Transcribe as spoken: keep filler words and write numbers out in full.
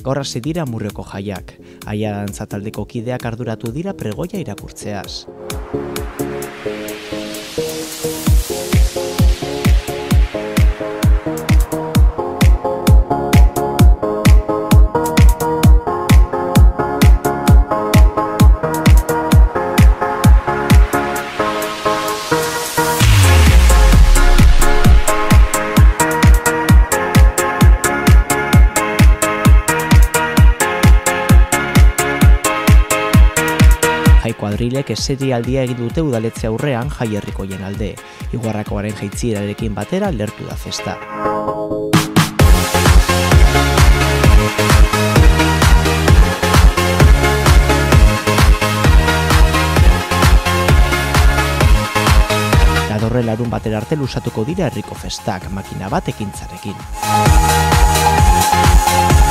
Gaur hasi dira Amurrioko jaiak. Aia dantza taldeko kideak arduratu dira pregoia irakurtzeaz. Jai kuadrilek eserialdia egin dute udaletxe aurrean jai herrikoien alde. Iguarrakoaren jaitsierarekin batera lertu da festa. Datorren larun batera arte luzatuko dira herriko festak, makina bat ekintzarekin.